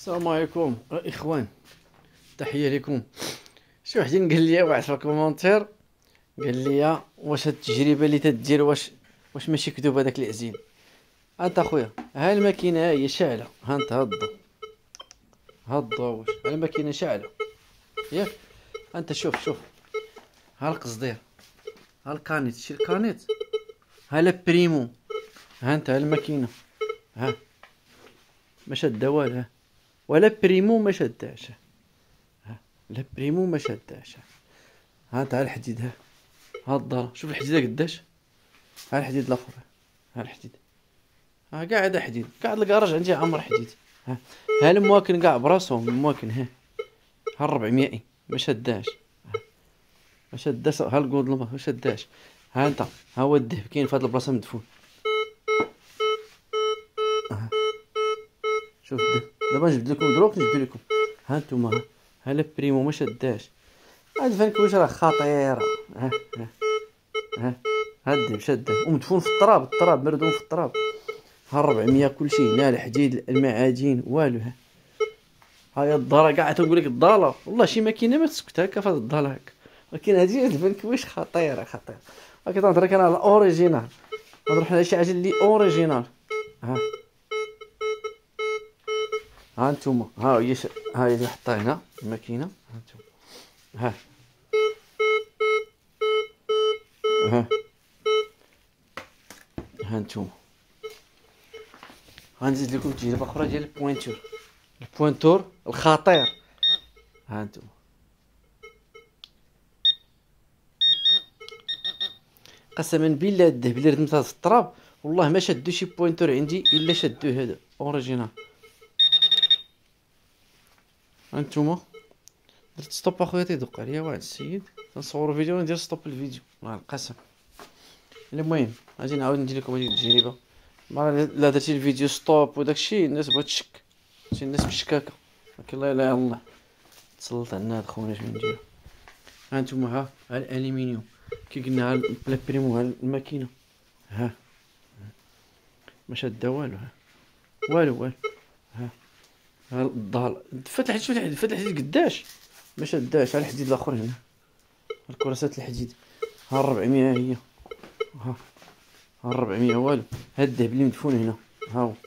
السلام عليكم الاخوان، تحيه لكم. شي واحد قال لي واحد في الكومونتير، قال لي واش هاد التجربه اللي تدير واش ماشي كذوب هذاك العزيل. انت اخويا ها الماكينه ها هي شاعله، ها انت ها الضو واش ها الماكينه شاعله ياك. انت شوف ها القصدير، ها الكانيت، شي الكانيت، ها لا بريمو، ها انت ها الماكينه، ها ما شاده والو، ها ولا بريمو ما شداش، ها لا بريمو ما شداش. ها انت ها الحديد، ها الدار، شوف الحديده قداش، ها الحديد الاخر، ها الحديد، ها كاع هذا حديد، كاع الكراج عندي عامر حديد. ها المواكن كاع براسهم المواكن، ها 400 ما شداش، ما شداش. ها الكود ما شداش. ها انت ها هو الذهب كاين في هاد البلاصه مدفون. شوف الذهب دابا نجبد لكم دروك، نجبد لكم. ها انتوما ها لا بريمو ما شداش. هاد الفانكوش راه خطيره. ها ها ها ها الذهب شاده ومدفون في التراب مردوم في التراب. ها 400 كلشي هنا، الحديد المعادن والو. ها الضاله كاع تنقول لك الضاله والله شي ماكينه ما تسكت هكا في هاد الضاله هكا. ولكن هادي الفانكوش خطيره ولكن تنهضر لك انا على الاوريجينال، نهضر حنا على شي حاجه اللي اوريجينال. ها ها انتوما ها هي ها هي اللي حطها هنا الماكينه. ها انتوما ها ها ها انتوما. غنزيد لكم تجربه اخرى ديال البوينتور الخطير. ها انتوما قسما بالله الذهب اللي ردمتها في التراب والله ما شدو شي بوينتور عندي الا شدو هذا اوريجينال. هانتوما درت ستوب اخويا، تيدق عليا واحد السيد تنصور فيديو وندير ستوب الفيديو مع القسم. المهم غادي نعاود ندير لكم هذه التجربه. لا درتي الفيديو ستوب وداكشي الناس بغات تشك، شي الناس مشكاكه، ولكن لا اله الا الله تسلط علينا هاد خونا. اش نديرو؟ هانتوما ها الالومنيوم كي قلنا، ها بلا بريمو، ها الماكينه، ها ما شاده والو، والو. ها الضال فتح الحديد قداش ما شداش. ها الحديد الاخر هنا، الكراسات الحديد، ها 400 هي، ها 400 والو. ها الذهب اللي مدفون هنا، ها هو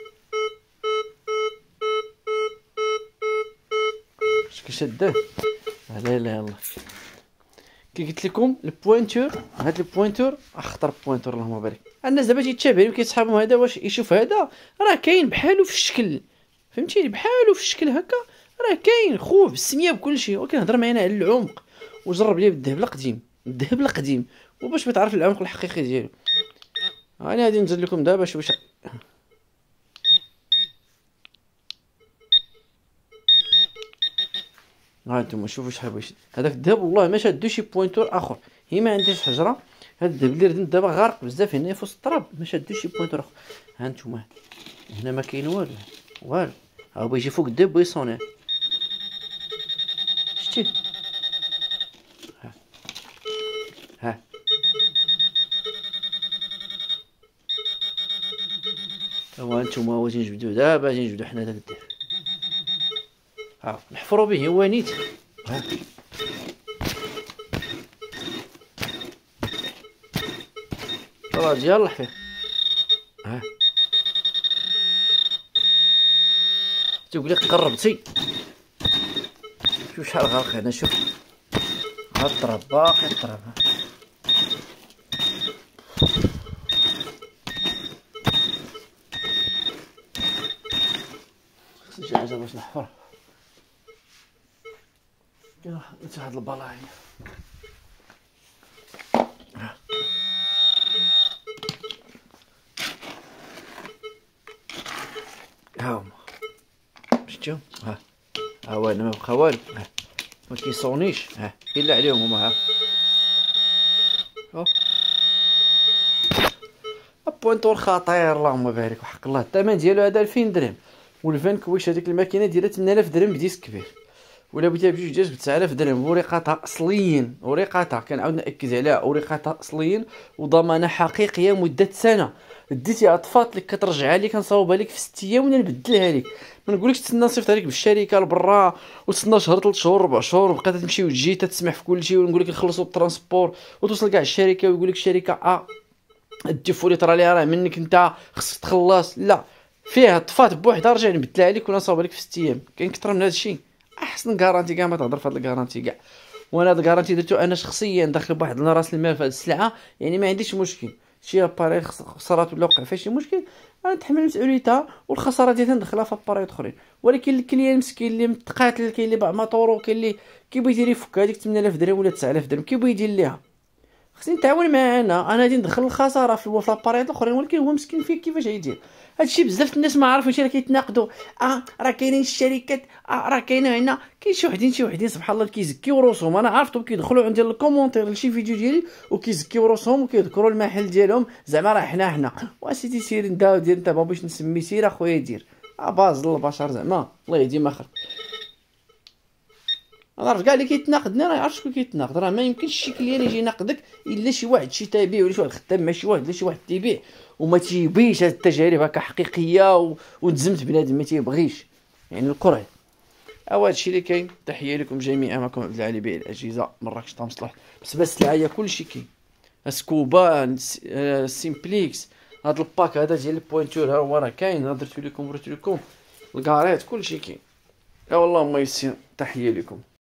اش كيشداه. لا اله الا الله. كي قلت لكم البوينتور، هاد البوينتور اخطر بوينتور اللهم بارك. الناس دابا تيتابعوا كيتسحابهم هذا واش يشوف هذا راه كاين بحالو في الشكل، فهمتيني، بحالو في الشكل هكا راه كاين خوف بالسميه بكلشي. ولكن هضر معانا على العمق وجرب ليه الذهب القديم وباش تعرف العمق الحقيقي ديالو. انا غادي نزيد لكم دابا واش ها انتم شوفوا شحال بغيت هذاك الذهب والله ما شادو شي بوينتور اخر. هي ما عنديش حجره، هاد الذهب اللي ردمت دابا غارق بزاف هنا في وسط التراب، ما شادو شي بوينتور اخر. ها انتم هنا ما كاين والو ها هو يجي فوق الذهب ويصوني. شتي ها ها هو انتم هو تنجبدو دابا، تنجبدو حنا داك الذهب، ها نحفروا به هو نيت. ها راه ديال الحفير. ها تقول لك قربتي، شوف شحال غارق هنا، شوف ها التراب باقي التراب. خصني شي حاجه باش نحفر. درت واحد البلاعه ها هما، شفتو ها هو انا ما بقى والو، ما كيصونيش الا عليهم هما. ها بوينتور خطير اللهم بارك وحق الله. الثمن ديالو هذا 2000 درهم، والفان كويش هذيك الماكينه ديالها 8000 درهم بديسك كبير. ولا بغيتيها بجوج ديال 7000 درهم، ورقتها اصليا، ورقتها كنعاود ناكد عليها، ورقتها اصليا وضمانه حقيقيه مده سنه. ديتيها طفات لك كترجعها لي كنصاوبها لك في 6 ايام ولا نبدلها لك. ما نقولكش تسنى نصيفطها لك بالشركه لبرا وتسنى شهر 3 شهور 4 شهور وبقيت تمشي وتجي تسمح في كلشي، ونقول لك نخلصوا الترونسبور وتوصل كاع الشركه ويقول لك الشركه الديفولي طرا ليها راه منك انت خصك تخلص. لا، فيها طفات بوحدها رجع نبدلها لك ونصاوبها لك في 6 ايام. كاين كثر من هذا الشيء. احسن كارانتي كاع ما تهضر في هذا الكارانتي كاع. وانا هذا الكارانتي درتو انا شخصيا داخل بواحد راس المال في هذه السلعه، يعني ما عنديش مشكل. شي اباري خسرات ولا وقع فيها شي مشكل انا نتحمل مسؤوليتها، والخساره ديالها ندخلها في اباريات اخرين. ولكن الكليان المسكين اللي متقاتل، كاين اللي باع موطورو، كاين اللي كيبغي يدير يفك هذيك 8000 درهم ولا 9000 درهم كيبغي يدير ليها، خصني نتعاون معاه. انا غادي ندخل الخساره في الاباريات الاخرين، ولكن هو مسكين فيه كيفاش غيدير هادشي. بزاف الناس ما عارفينش راه كيتناقضوا. راه كاينين الشركات، راه كاينه هنا، كاين شي وحدين سبحان الله كيزكيو روسهم. انا عرفتهم كيدخلوا عندي الكومونتير لشي فيديو ديالي وكيزكيو روسهم وكيذكروا المحل ديالهم، زعما راه حنا واسيدي سير نداو دير انت ما بغيتش نسمي، سير اخويا دير باز البشر زعما الله يديم اخر. انا عرفت كاع اللي كيتناقضني راه يعرف شكون كيتناقض. راه ما يمكنش شي كليان يجي يناقضك الا شي واحد شي تابع ولا شي واحد خدام مع شي واحد ولا شي واحد تيبيع وما تيبيش هاد التجارب هكا حقيقيه وتزمت بنادم ما تيبغيش يعني الكره. هذا الشيء اللي كاين. تحيه لكم جميعا، معكم عبد العالي بيع الاجهزه مراكش طه مصلح. بالنسبه للسلعه هي كلشي كاين، سكوبا سيمبليكس، هاد الباك هذا ديال البوينتور ها هو راه كاين، درت لكم وريت لكم الكاريت كلشي كاين. يا والله ما يسير. تحيه لكم.